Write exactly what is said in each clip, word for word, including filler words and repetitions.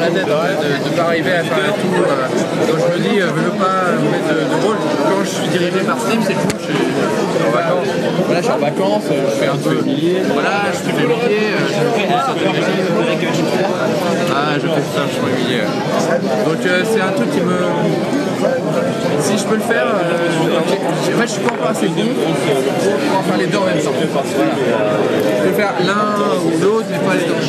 la tête en fait, de ne pas arriver à faire un tour. Euh, donc je me dis, euh, je veux pas me mettre de, de rôle. Quand je suis dirigé par Steam, c'est cool, je suis en vacances. Voilà, je suis en vacances, je fais un peu. Voilà, je fais des milliers, je fais ça de Ah, je fais ça, je fais des milliers. Donc euh, c'est un truc qui me. Si je peux le faire, euh, en fait je suis pas encore assez bon pour faire les deux en même temps. Voilà. Je peux faire l'un ou l'autre, mais pas les deux.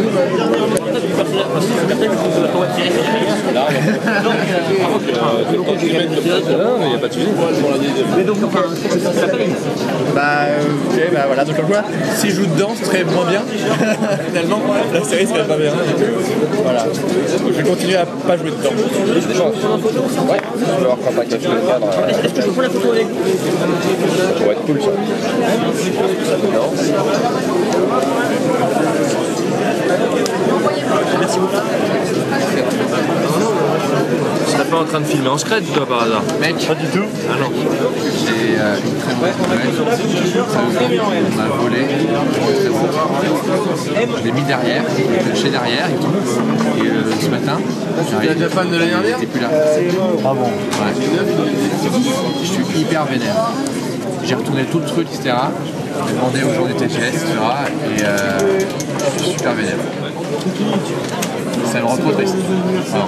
Non, mais il n'y a pas de souci. Mais donc, enfin, ça s'appelle. Bah, ok, bah voilà, donc quoi, si je joue dedans, ce serait moins bien. Finalement, la série serait pas bien. Voilà. Donc, je vais continuer à pas jouer dedans. Ouais, je vais avoir contact avec le cadre. Est-ce que je prends la photo avec vous? Ça va être cool ça. Merci beaucoup. Tu serais pas en train de filmer en secret, toi, par hasard? Mec, pas du tout. Ah non. c'est euh, une très bonne nouvelle. On m'a volé. Je l'ai mis derrière, je l'ai lâché derrière et tout. Et euh, ce matin, j'arrive. Tu as fan de l'année dernière? Il n'était plus là. Ah bon? Ouais. Je suis hyper vénère. J'ai retourné tout le truc, et cetera. J'ai demandé aux gens du T G S, et cetera. Et euh, je suis super vénère. Ça me rend trop triste. Alors.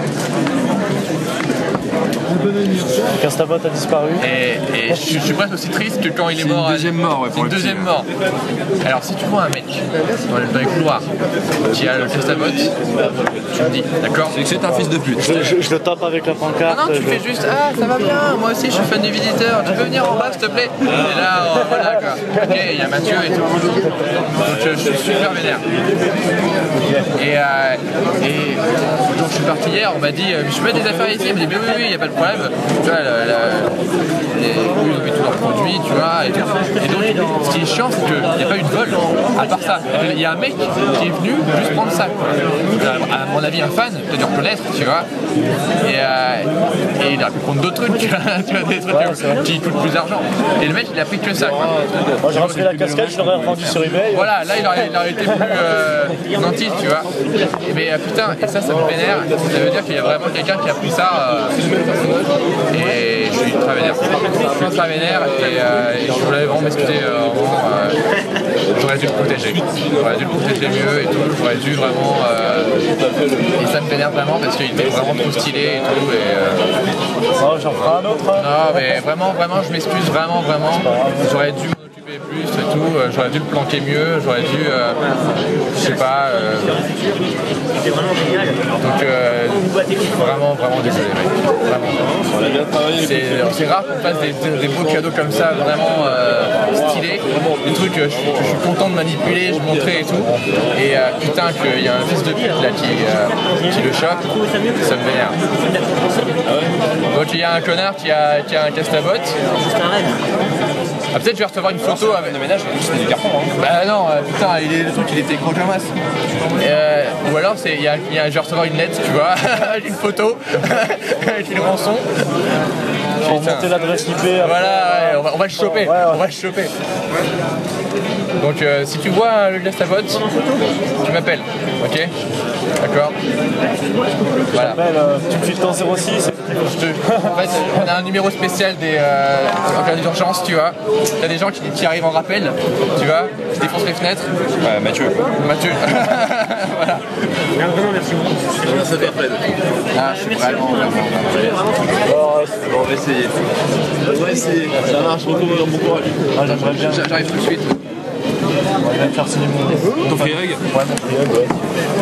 Castabot a disparu. Et, et je, je suis presque aussi triste que quand il est mort. C'est une deuxième mort, ouais, C'est pour une le deuxième petit, mort. Alors si tu vois un mec dans les, dans les couloirs qui a le Castabot, tu me dis, d'accord? C'est que c'est un fils de pute. Je, je, je le tape avec la pancarte. Non, non, tu je... fais juste, ah ça va bien, moi aussi je suis fan des visiteurs, tu peux venir en bas s'il te plaît? Et là, oh, voilà quoi. Ok, il y a Mathieu et tout. Donc je, je suis super vénère. Et, euh, et donc je suis parti hier, on m'a dit, je mets des affaires ici, il m'a dit, mais oui, oui, il n'y a pas de problème. Tu vois, la, la, les, ils ont mis tous leurs produits, tu vois. Et, et donc, ce qui est chiant, c'est qu'il n'y a pas eu de vol, à part ça. Il y a un mec qui est venu juste prendre ça. À mon avis, un fan, tu as dû reconnaître, tu vois. Et, euh, et il a pu prendre d'autres trucs, tu vois, tu vois, des trucs ouais, qui coûtent plus d'argent. Et le mec, il a pris que ça, quoi. Moi, j'ai repris la casquette, je l'aurais revendu sur eBay. Voilà, là, il aurait, il aurait été plus euh, gentil, tu vois. Et, mais euh, putain, et ça, ça me vénère. Ça veut dire qu'il y a vraiment quelqu'un qui a pris ça. Euh, et je suis ultra vénère. Je suis ultra vénère et, euh, et je voulais vraiment m'excuser. Euh, euh, j'aurais dû le protéger. J'aurais dû le protéger mieux et tout. J'aurais dû vraiment. Euh, et ça me vénère vraiment parce qu'il était vraiment trop stylé et tout. Et, euh, oh, j'en ferai un autre. Hein. Non, mais vraiment, vraiment, je m'excuse vraiment, vraiment. J'aurais dû m'en occuper plus et tout. J'aurais dû le planquer mieux. J'aurais dû. Euh, je sais pas. Euh, donc, euh, vraiment, vraiment désolé, mec. Vraiment. C'est rare qu'on fasse des, des beaux cadeaux comme ça, vraiment euh, stylés. Des trucs que je, que je suis content de manipuler, je montrais et tout. Et euh, putain, qu'il y a un fils de pute là qui, euh, qui le chope, ça me vénère. Donc il y a un connard qui a, qui a un Castabot. Ah, peut-être je vais recevoir une photo avec le ménage, c'est du carton. Hein. Bah non, euh, putain, il est, le truc il était gros comme as. Euh, ou alors c'est, y a, y a, je vais recevoir une lettre, tu vois, avec une photo, avec une rançon. Pour monter l'adresse I P. Voilà, ouais, on, va, on va le choper, ouais, ouais. on va le choper. Donc euh, si tu vois le Castabot, tu m'appelles, ok? D'accord. Voilà. Euh, tu me files ton zéro six. Je te... En fait, on a un numéro spécial des, euh, en cas d'urgence, tu vois. T'as des gens qui, qui arrivent en rappel, tu vois, qui défoncent les fenêtres. Ouais, Mathieu. Mathieu. Voilà. Vraiment, merci beaucoup. Ça fait Ah, je suis vraiment, vraiment, vraiment. Oh, on va essayer. On va essayer. Ça marche, beaucoup, bon courage. Ah, j'aimerais bien. J'arrive tout de suite. On va bien faire signer mon. Ton free hug? Ouais, mon free hug, ouais.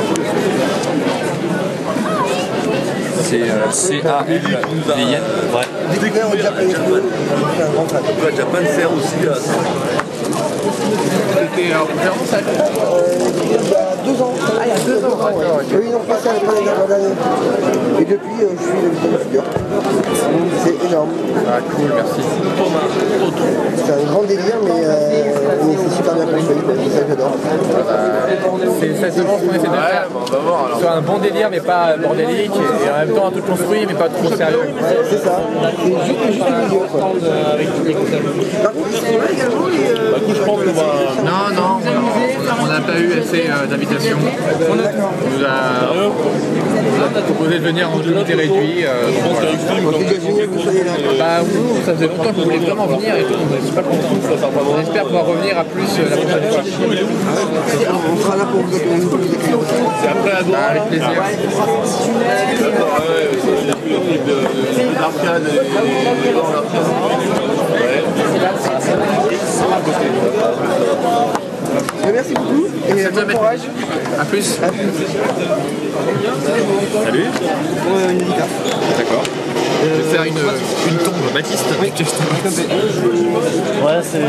C'est euh, C A L V I N. Ouais. Découvert au Japan. Le Japan sert aussi à ça. C'était en conférence ça? Il y a deux ans. Ah, il y a deux ans, d'accord. Oui, ils ont fait ça à l'école des dernières années. Et depuis, euh, je suis le figure. C'est énorme. Ah, cool, merci. C'est un grand délire, mais, euh, mais c'est super bien construit. C'est ça que j'adore. C'est exactement ce qu'on essaie de faire. On va voir alors. Sur un bon délire, mais pas bordélique, et en même temps un truc construit, mais pas trop sérieux. Ouais, c'est ça. C'est juste, juste le milieu, quoi. Par contre, c'est vrai également, les, euh, Non, non, on n'a pas eu assez euh, d'invitations. On nous a proposé de venir en comité réduit. Euh, donc, voilà. Bah vous, ça faisait longtemps que vous voulez vraiment venir et tout, on est super contents. On espère pouvoir revenir à plus euh, la prochaine fois. On sera là pour vous accueillir. C'est après à droite. Avec plaisir. Merci beaucoup et bon courage. A plus. Salut. Ouais, une guitare. D'accord. Je vais faire une, une tombe Baptiste. Oui. Ouais, c'est.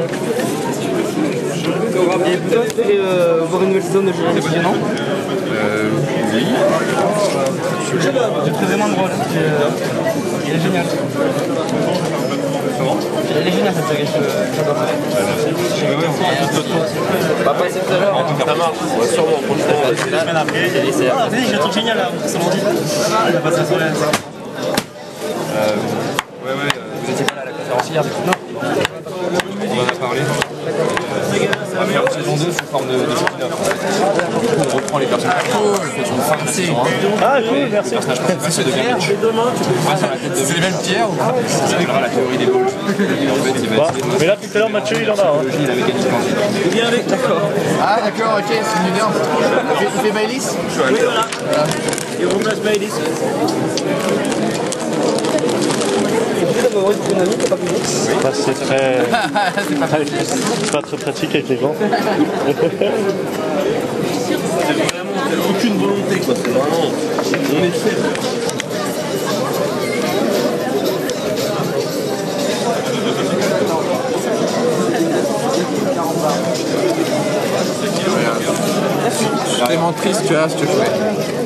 Et vous allez euh, voir une nouvelle saison de Julien Messi, non? Euh, oui. J'ai très vraiment drôle. Il est génial. Elle est géniale cette série, j'adore. On va passer tout à l'heure. Ça marche, on va sûrement franchement. La semaine après, il y a les serres. Vas-y, j'ai un truc génial là, ça m'en dit. Il va passer la soirée. Ouais, ouais, vous n'étiez pas là à la conférence hier, du coup? Non. On en a parlé. On va faire une saison deux sous forme de, de spin-off. On reprend les personnages. On fait une fin de saison un. Ah, cool, merci. Le personnage principal devient Mitch. C'est les mêmes pierres ou pas? Ça s'appellera la théorie des balls. Et en fait, il va Bah, essayer de mais là, tout à l'heure, Mathieu, il en a. Hein. il a mécanique quantique. Viens avec, d'accord. Ah d'accord, ok, c'est une idée. Il fait, il fait Baileys. Oui, voilà. Il remplace Baileys. Bah, c'est très. C'est pas facile. C'est pas très pratique avec les gants. C'est aucune volonté quoi, c'est vraiment. On est fait. Je suis tellement triste, tu vois, ce que je fais.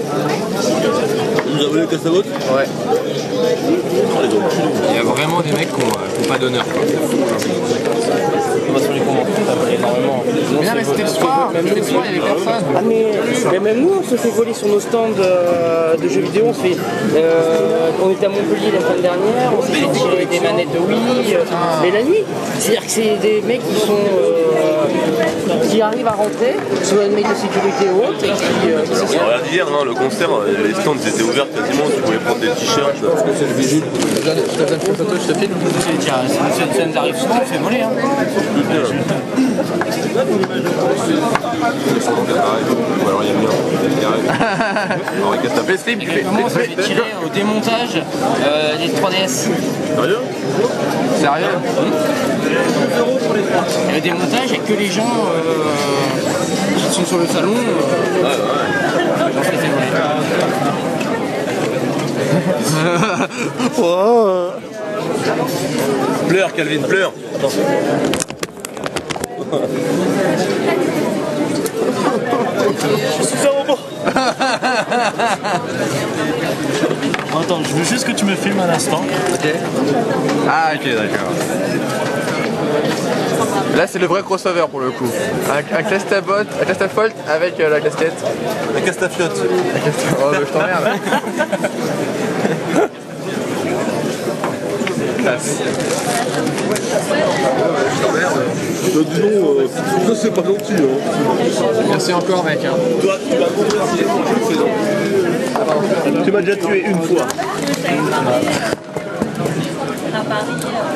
Vous avez le casse-à-vote? Ouais. Il y a vraiment des mecs qui n'ont pas d'honneur. On va sur les commentaires, ça va énormément. Mais non, mais c'était le soir, c'était le soir, il y avait personne. Ah mais, mais même nous on se fait voler sur nos stands euh, de jeux vidéo, on se fait euh, on était à Montpellier la semaine dernière, on s'est fait tirer des manettes de Wii, euh, mais la nuit, c'est-à-dire que c'est des mecs qui sont euh, qui arrivent à rentrer, soit des mecs de sécurité ou autre, et qui, euh, qui se Alors, regarde hier, non, le concert, les stands étaient ouverts quasiment, tu pouvais prendre des t-shirts. C'est le vigile. Je te donne une photo, je te filme. tiens, ça nous arrive souvent, on se fait voler hein. Ou alors il y a bien. Alors, qu'est-ce que t'as fait? Slip, tu fais. Comment on se fait tirer au démontage euh, des trois D S? Sérieux? Sérieux? Et le démontage, il n'y a que les gens euh, qui sont sur le salon. Euh, Ouais, ouais. on se les fait voler. Pleure, Calvin, pleure. Je suis un robot. Attends, je veux juste que tu me filmes un instant. Ok. Ah ok, d'accord. Là c'est le vrai crossover pour le coup. Un, un Clastabot, un Clastafolt avec euh, la casquette. La castafiote. La casquette. Oh bah, je t'emmerde. Classe. Bah, dis donc, euh, ça c'est pas gentil. Hein. Merci encore mec. Hein. Toi, tu vas convertir. Tu m'as déjà tué une fois. À Paris.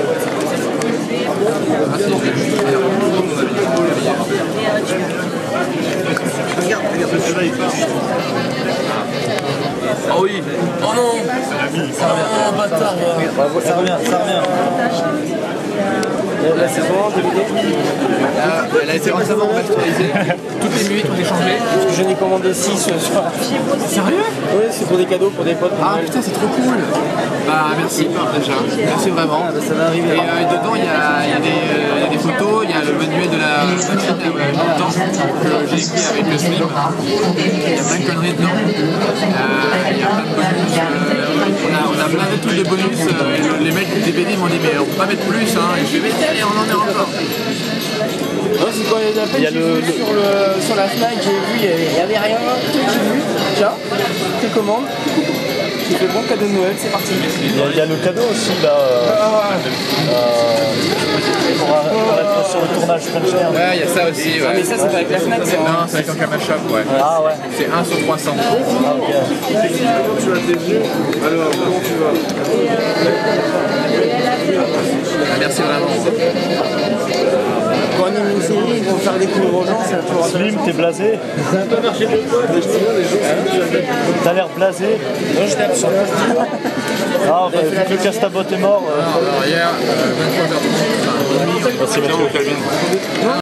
Regarde, regarde ce cheval, il part. Oh oui. Oh non. Oh bâtard. Ça revient, ça revient. La saison un de vidéo. Là, elle a été récemment remasterisée. Toutes les minutes ont été changées. Parce que j'en ai commandé six ce soir. Sérieux? Oui, c'est pour des cadeaux pour des potes. Ah putain, c'est trop cool. Bah merci déjà. Merci vraiment. Ça va arriver. Et euh, dedans il y a, il y a des, euh, il y a des photos, il y a le manuel de la machine euh, temps que j'ai écrit avec le Slim. Il y a plein de conneries dedans. Euh, il y a plein de bonus. Euh, on, a, on a plein de trucs de bonus. Euh, les mecs du D V D m'ont dit mais on peut pas mettre plus. Hein. Et je vais mais allez, on en met encore. Non, c'est quoi les appels? Il y a J'ai le- vu sur, le, sur la Fnac, j'ai vu, il n'y avait rien. J'ai vu, tiens, tu commandes. J'ai fait bon cadeau de Noël, c'est parti. Il y, a, il y a le cadeau aussi là. Euh, euh, pour, pour être sur le tournage Frencher. Ouais, il y a ça aussi. Ouais. Ah, mais ça, c'est pas avec la Fnac, c'est Non, c'est avec un Shop, ouais. Ah ouais. C'est un sur trois cents. Ah, ok. Comment tu as tes yeux? Alors, comment tu vas? Ah, merci vraiment. Quand on anime une série, ils vont faire découvrir aux gens, c'est toujours Slim, t'es blasé? Ça n'a pas marché de toi. T'as l'air blasé? Non, j'étais absent. Ah, bah, vu que le Castabot est mort. Alors, alors, hier, euh, vingt-trois heures trente. Merci, Mathieu.